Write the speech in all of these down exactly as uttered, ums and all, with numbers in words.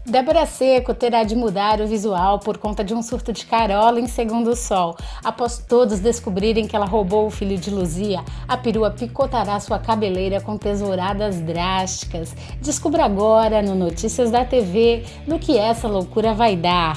Débora Seco terá de mudar o visual por conta de um surto de Carola em Segundo o Sol. Após todos descobrirem que ela roubou o filho de Luzia, a perua picotará sua cabeleira com tesouradas drásticas. Descubra agora no Notícias da T V no que essa loucura vai dar.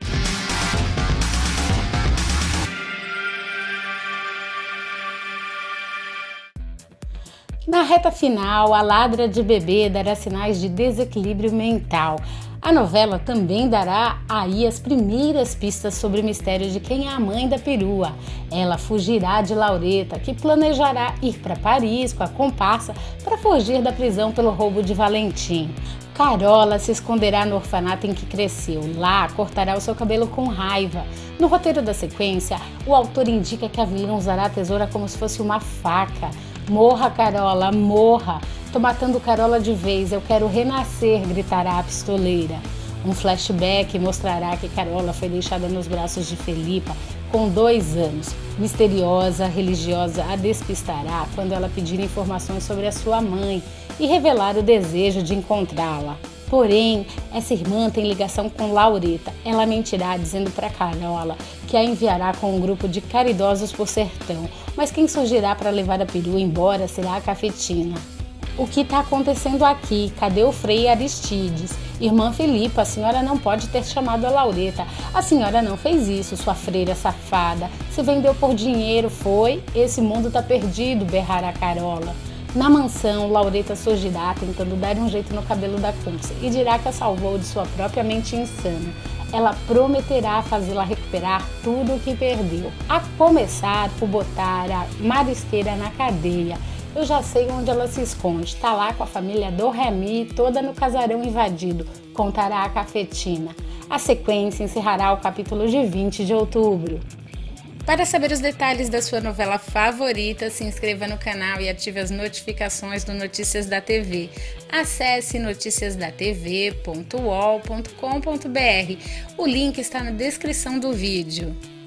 Na reta final, a ladra de bebê dará sinais de desequilíbrio mental. A novela também dará aí as primeiras pistas sobre o mistério de quem é a mãe da perua. Ela fugirá de Laureta, que planejará ir para Paris com a comparsa para fugir da prisão pelo roubo de Valentim. Carola se esconderá no orfanato em que cresceu. Lá, cortará o seu cabelo com raiva. No roteiro da sequência, o autor indica que a vilã usará a tesoura como se fosse uma faca. Morra, Carola, morra! Tô matando Carola de vez, eu quero renascer, gritará a pistoleira. Um flashback mostrará que Carola foi deixada nos braços de Felipa com dois anos. Misteriosa, religiosa a despistará quando ela pedir informações sobre a sua mãe e revelar o desejo de encontrá-la. Porém, essa irmã tem ligação com Laureta. Ela mentirá dizendo para Carola que a enviará com um grupo de caridosos por sertão, mas quem surgirá para levar a perua embora será a Cafetina. O que está acontecendo aqui? Cadê o Frei Aristides? Irmã Felipa, a senhora não pode ter chamado a Laureta. A senhora não fez isso, sua freira safada. Se vendeu por dinheiro, foi? Esse mundo tá perdido, berrará Carola. Na mansão, Laureta surgirá tentando dar um jeito no cabelo da Cúmplice e dirá que a salvou de sua própria mente insana. Ela prometerá fazê-la recuperar tudo o que perdeu, a começar por botar a marisqueira na cadeia. Eu já sei onde ela se esconde, tá lá com a família do Remy, toda no casarão invadido, contará a Cafetina. A sequência encerrará o capítulo de vinte de outubro. Para saber os detalhes da sua novela favorita, se inscreva no canal e ative as notificações do Notícias da T V. Acesse noticias da t v ponto u o l ponto com ponto b r. O link está na descrição do vídeo.